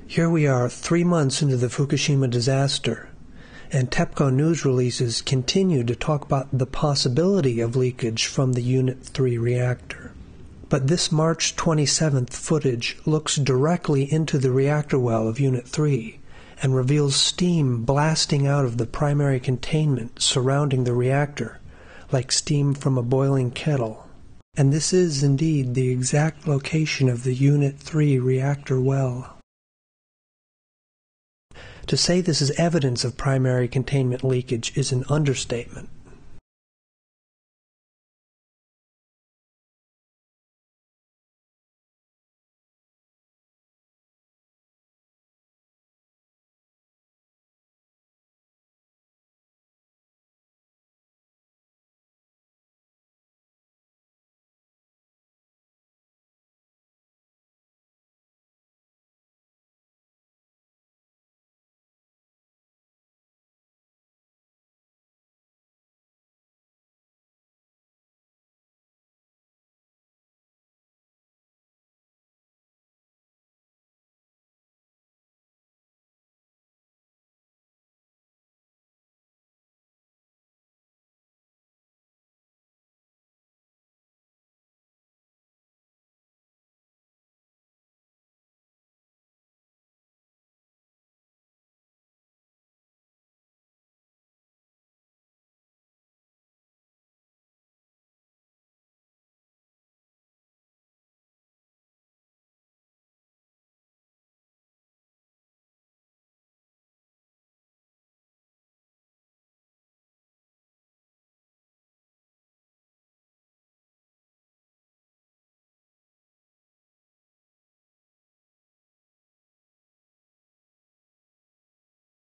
Here we are 3 months into the Fukushima disaster, and TEPCO news releases continue to talk about the possibility of leakage from the Unit 3 reactor. But this March 27th footage looks directly into the reactor well of Unit 3 and reveals steam blasting out of the primary containment surrounding the reactor, like steam from a boiling kettle. And this is indeed the exact location of the Unit 3 reactor well. To say this is evidence of primary containment leakage is an understatement.